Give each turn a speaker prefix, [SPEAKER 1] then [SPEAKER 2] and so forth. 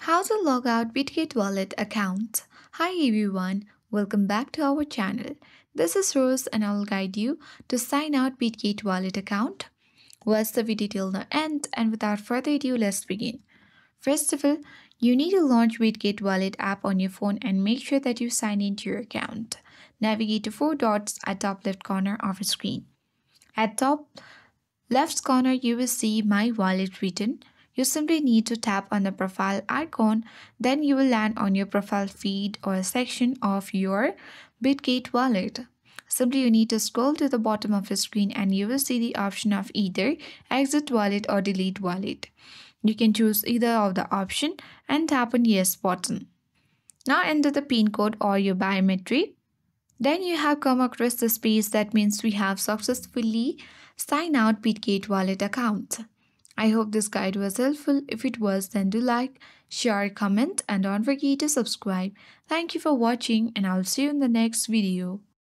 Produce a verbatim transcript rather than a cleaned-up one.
[SPEAKER 1] How to log out Bitget Wallet account. Hi everyone, welcome back to our channel. This is Rose and I'll guide you to sign out Bitget Wallet account. Watch the video till the end and without further ado, let's begin. First of all, you need to launch Bitget Wallet app on your phone and make sure that you sign into your account. Navigate to four dots at top left corner of the screen. At top left corner, you will see My Wallet written. You simply need to tap on the profile icon, then you will land on your profile feed or a section of your Bitget wallet. Simply you need to scroll to the bottom of the screen and you will see the option of either exit wallet or delete wallet. You can choose either of the option and tap on yes button. Now enter the PIN code or your biometric. Then you have come across the space that means we have successfully signed out Bitget wallet account. I hope this guide was helpful. If it was, then do like, share, comment and don't forget to subscribe. Thank you for watching and I'll see you in the next video.